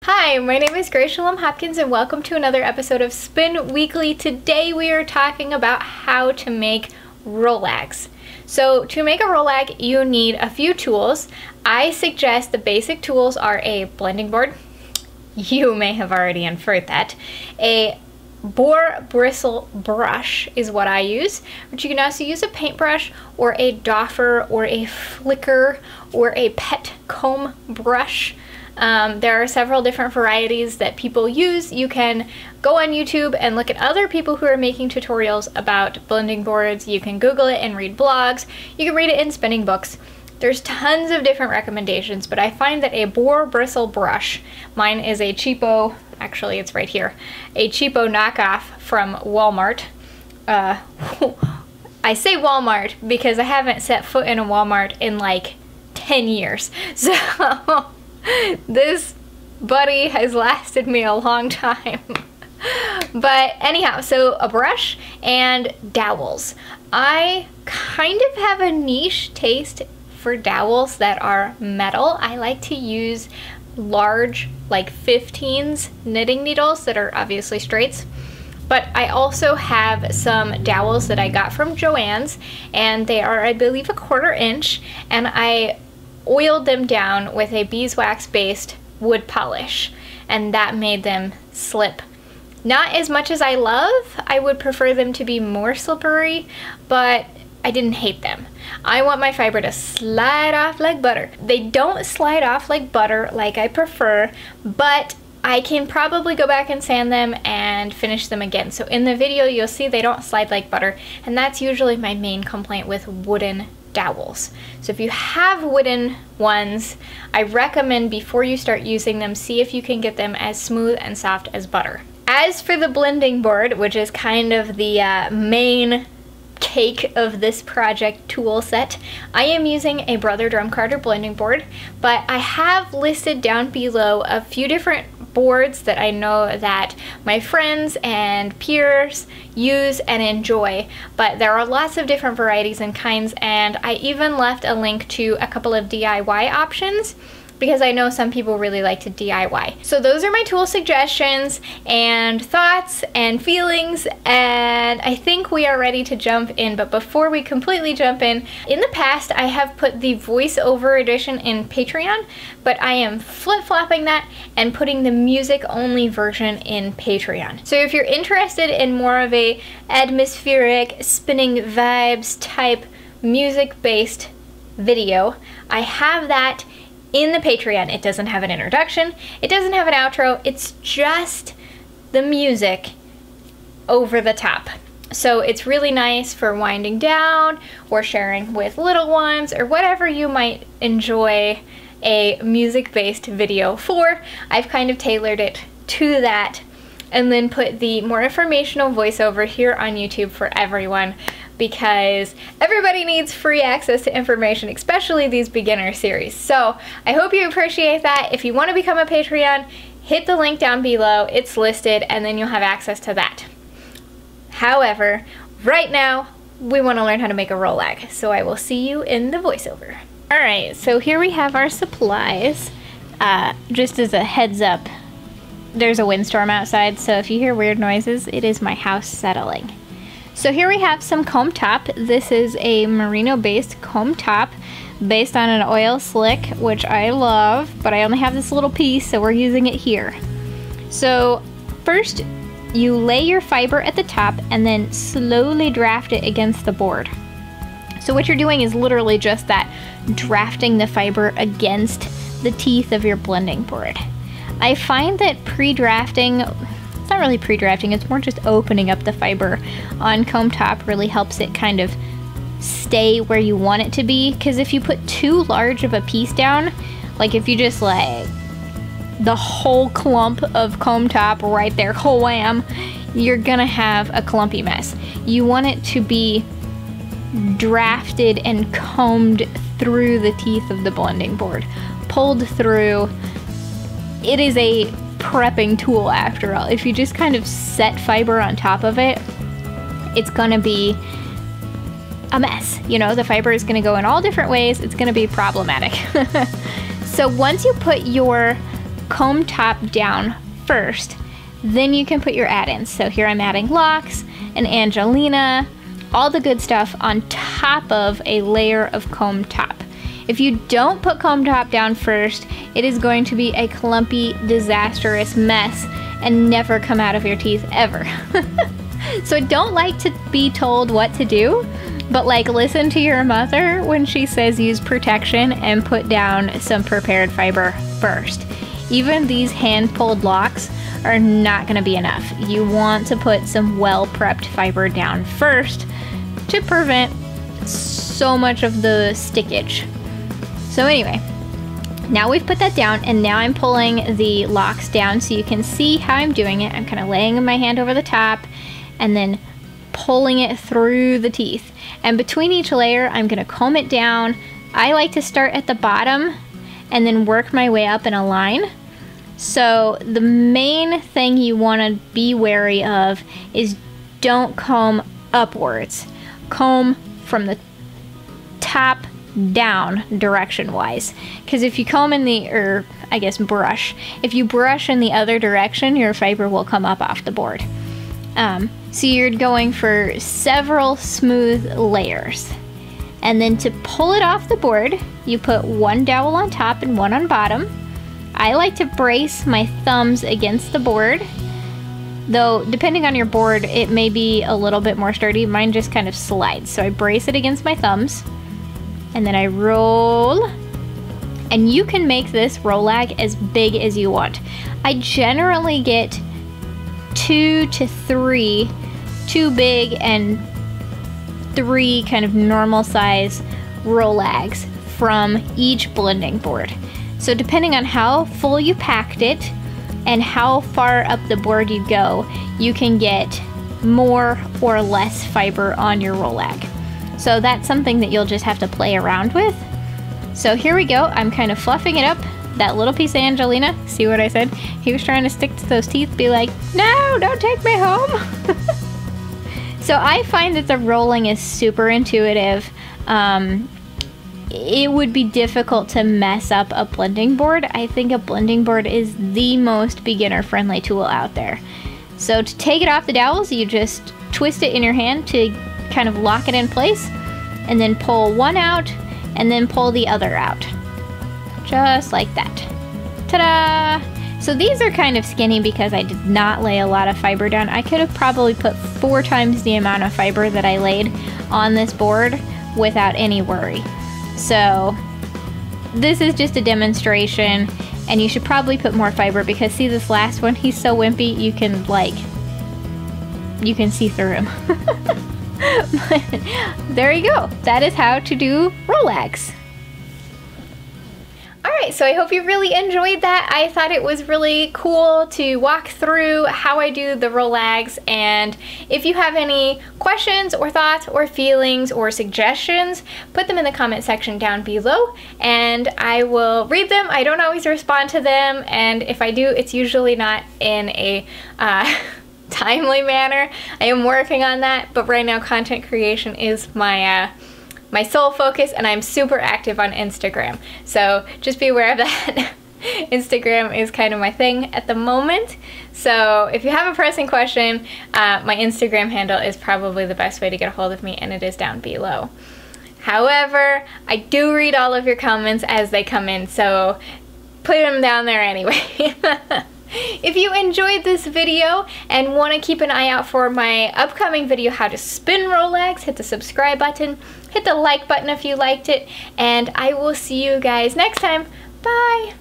Hi, my name is Grace Shalom Hopkins and welcome to another episode of Spin Weekly. Today we are talking about how to make rollags. So to make a rollag, you need a few tools. I suggest the basic tools are a blending board. You may have already inferred that. A boar bristle brush is what I use, but you can also use a paintbrush or a doffer or a flicker or a pet comb brush. There are several different varieties that people use. You can go on YouTube and look at other people who are making tutorials about blending boards. You can Google it and read blogs. You can read it in spinning books. There's tons of different recommendations, but I find that a boar bristle brush, mine is a cheapo, actually it's right here, a cheapo knockoff from Walmart. I say Walmart because I haven't set foot in a Walmart in like 10 years. So this buddy has lasted me a long time. But anyhow, so a brush and dowels. I kind of have a niche taste for dowels that are metal. I like to use large, like 15s knitting needles that are obviously straights. But I also have some dowels that I got from Joann's, and they are, I believe, 1/4 inch, and I oiled them down with a beeswax based wood polish, and that made them slip. Not as much as I love. I would prefer them to be more slippery, but I didn't hate them. I want my fiber to slide off like butter. They don't slide off like butter like I prefer, but I can probably go back and sand them and finish them again. So in the video you'll see they don't slide like butter, and that's usually my main complaint with wooden dowels. So if you have wooden ones, I recommend before you start using them, see if you can get them as smooth and soft as butter. As for the blending board, which is kind of the main cake of this project tool set, I am using a Brother Drumcarter blending board, but I have listed down below a few different boards that I know that my friends and peers use and enjoy, but there are lots of different varieties and kinds, and I even left a link to a couple of DIY options because I know some people really like to DIY. So those are my tool suggestions and thoughts and feelings, and I think we are ready to jump in. But before we completely jump in the past I have put the voiceover edition in Patreon, but I am flip-flopping that and putting the music only version in Patreon. So if you're interested in more of a atmospheric, spinning vibes type music-based video, I have that in the Patreon. It doesn't have an introduction, it doesn't have an outro, it's just the music over the top. So it's really nice for winding down or sharing with little ones or whatever you might enjoy a music-based video for. I've kind of tailored it to that and then put the more informational voiceover here on YouTube for everyone, because everybody needs free access to information, especially these beginner series. So I hope you appreciate that. If you want to become a Patreon, hit the link down below, it's listed, and then you'll have access to that. However, right now we want to learn how to make a rollag, so I will see you in the voiceover. Alright, so here we have our supplies. Just as a heads up, there's a windstorm outside, so if you hear weird noises, it is my house settling. So here we have some comb top. This is a merino based comb top based on an oil slick, which I love, but I only have this little piece, so we're using it here. So first you lay your fiber at the top and then slowly draft it against the board. So what you're doing is literally just that, drafting the fiber against the teeth of your blending board. I find that pre-drafting, it's not really pre-drafting, it's more just opening up the fiber on comb top really helps it kind of stay where you want it to be, because if you put too large of a piece down, like if you just like the whole clump of comb top right there, wham, you're gonna have a clumpy mess. You want it to be drafted and combed through the teeth of the blending board, pulled through. It is a prepping tool after all. If you just kind of set fiber on top of it, it's gonna be a mess. You know, the fiber is gonna go in all different ways. It's gonna be problematic. So once you put your comb top down first. Then you can put your add-ins. So here I'm adding Locks and Angelina, all the good stuff on top of a layer of comb top. If you don't put comb top down first, it is going to be a clumpy, disastrous mess and never come out of your teeth ever. So I don't like to be told what to do, but like listen to your mother when she says use protection and put down some prepared fiber first. Even these hand-pulled locks are not going to be enough. You want to put some well-prepped fiber down first to prevent so much of the stickage. So anyway, now we've put that down, and now I'm pulling the locks down so you can see how I'm doing it. I'm kind of laying my hand over the top and then pulling it through the teeth. And between each layer, I'm going to comb it down. I like to start at the bottom and then work my way up in a line. So the main thing you want to be wary of is don't comb upwards. Comb from the top down direction wise, because if you comb in the, or I guess brush, if you brush in the other direction, your fiber will come up off the board. So you're going for several smooth layers, and then to pull it off the board, you put one dowel on top and one on bottom. I like to brace my thumbs against the board, though depending on your board it may be a little bit more sturdy. Mine just kind of slides, so I brace it against my thumbs and then I roll, and you can make this Rolag as big as you want. I generally get 2 to 3 too big and 3 kind of normal size Rolags from each blending board. So depending on how full you packed it and how far up the board you go, you can get more or less fiber on your Rolag. So that's something that you'll just have to play around with. So here we go, I'm kind of fluffing it up. That little piece of Angelina, see what I said? He was trying to stick to those teeth, be like, no, don't take me home. So I find that the rolling is super intuitive. It would be difficult to mess up a blending board. I think a blending board is the most beginner-friendly tool out there. So to take it off the dowels, you just twist it in your hand to kind of lock it in place, and then pull one out, and then pull the other out. Just like that. Ta-da! So these are kind of skinny because I did not lay a lot of fiber down. I could have probably put 4 times the amount of fiber that I laid on this board without any worry. So this is just a demonstration, and you should probably put more fiber because see this last one, he's so wimpy you can see through him. But there you go. That is how to do Rolags. Alright, so I hope you really enjoyed that. I thought it was really cool to walk through how I do the Rolags, and if you have any questions or thoughts or feelings or suggestions, put them in the comment section down below and I will read them. I don't always respond to them, and if I do, it's usually not in a timely manner. I am working on that, but right now content creation is my my sole focus, and I'm super active on Instagram. So just be aware of that. Instagram is kind of my thing at the moment. So if you have a pressing question, my Instagram handle is probably the best way to get a hold of me, and it is down below. However, I do read all of your comments as they come in, so put them down there anyway. If you enjoyed this video and want to keep an eye out for my upcoming video, how to spin Rolags, hit the subscribe button, hit the like button if you liked it, and I will see you guys next time. Bye!